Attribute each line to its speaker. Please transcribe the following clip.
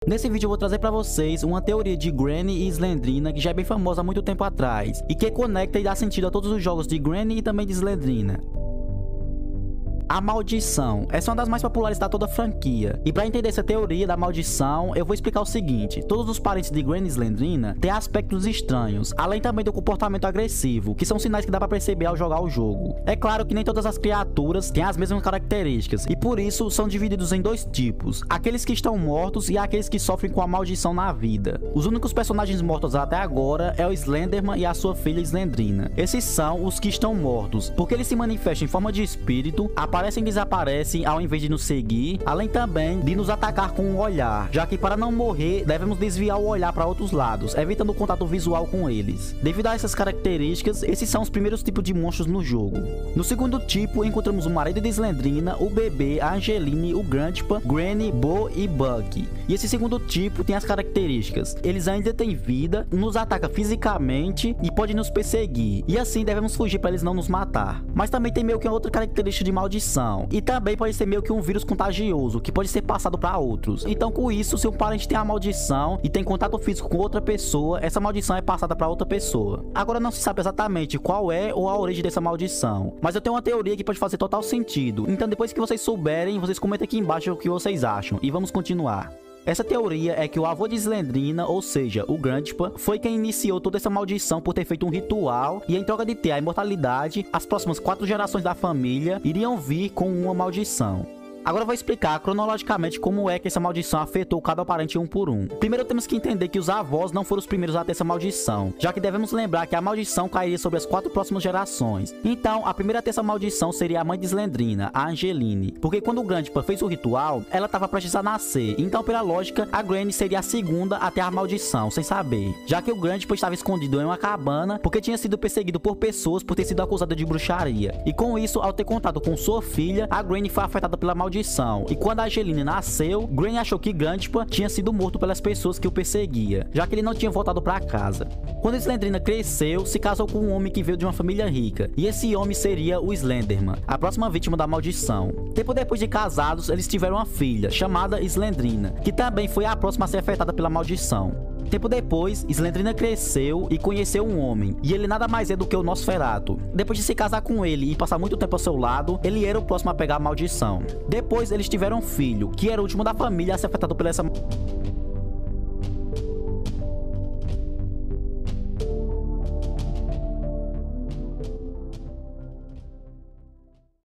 Speaker 1: Nesse vídeo eu vou trazer pra vocês uma teoria de Granny e Slendrina que já é bem famosa há muito tempo atrás e que conecta e dá sentido a todos os jogos de Granny e também de Slendrina. A maldição. Essa é uma das mais populares da toda a franquia. E para entender essa teoria da maldição, eu vou explicar o seguinte. Todos os parentes de Granny e Slendrina têm aspectos estranhos, além também do comportamento agressivo, que são sinais que dá para perceber ao jogar o jogo. É claro que nem todas as criaturas têm as mesmas características, e por isso são divididos em dois tipos. Aqueles que estão mortos e aqueles que sofrem com a maldição na vida. Os únicos personagens mortos até agora é o Slenderman e a sua filha Slendrina. Esses são os que estão mortos, porque eles se manifestam em forma de espírito, aparecem e desaparecem ao invés de nos seguir, além também de nos atacar com um olhar, já que para não morrer devemos desviar o olhar para outros lados, evitando o contato visual com eles. Devido a essas características, esses são os primeiros tipos de monstros no jogo. No segundo tipo, encontramos o marido de Slendrina, o bebê, a Angeline, o Grandpa, Granny, Bo e Bug. E esse segundo tipo tem as características: eles ainda têm vida, nos atacam fisicamente e podem nos perseguir, e assim devemos fugir para eles não nos matar. Mas também tem meio que outra característica de maldição, e também pode ser meio que um vírus contagioso, que pode ser passado para outros. Então com isso, se um parente tem a maldição e tem contato físico com outra pessoa, essa maldição é passada para outra pessoa. Agora não se sabe exatamente qual é ou a origem dessa maldição, mas eu tenho uma teoria que pode fazer total sentido. Então depois que vocês souberem, vocês comentem aqui embaixo o que vocês acham, e vamos continuar. Essa teoria é que o avô de Slendrina, ou seja, o Grandpa, foi quem iniciou toda essa maldição por ter feito um ritual, e em troca de ter a imortalidade, as próximas 4 gerações da família iriam vir com uma maldição. Agora eu vou explicar cronologicamente como é que essa maldição afetou cada parente um por um. Primeiro temos que entender que os avós não foram os primeiros a ter essa maldição, já que devemos lembrar que a maldição cairia sobre as 4 próximas gerações. Então, a primeira a ter essa maldição seria a mãe de Slendrina, a Angeline, porque quando o Grandpa fez o ritual, ela estava prestes a nascer, então pela lógica, a Granny seria a segunda a ter a maldição, sem saber, já que o Grandpa estava escondido em uma cabana porque tinha sido perseguido por pessoas por ter sido acusado de bruxaria. E com isso, ao ter contato com sua filha, a Granny foi afetada pela maldição. E quando a Angeline nasceu, Granny achou que Grandpa tinha sido morto pelas pessoas que o perseguia, já que ele não tinha voltado para casa. Quando Slendrina cresceu, se casou com um homem que veio de uma família rica, e esse homem seria o Slenderman, a próxima vítima da maldição. Tempo depois de casados, eles tiveram uma filha, chamada Slendrina, que também foi a próxima a ser afetada pela maldição. Tempo depois, Slendrina cresceu e conheceu um homem, e ele nada mais é do que o Nosferatu. Depois de se casar com ele e passar muito tempo ao seu lado, ele era o próximo a pegar a maldição. Depois eles tiveram um filho, que era o último da família a ser afetado por essa maldição.